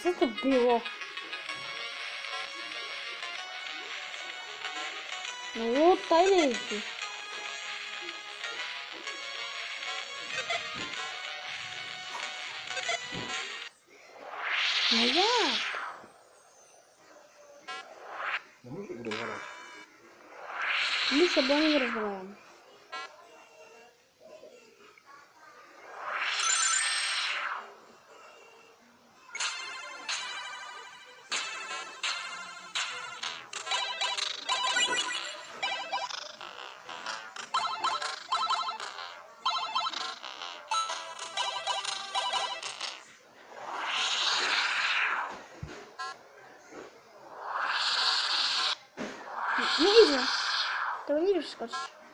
Co to było? No what time is it? No jak? No muszę go rozwalać. Muszę, bo oni nie rozwalają. Nie idzie. To nie idzie skoczyć.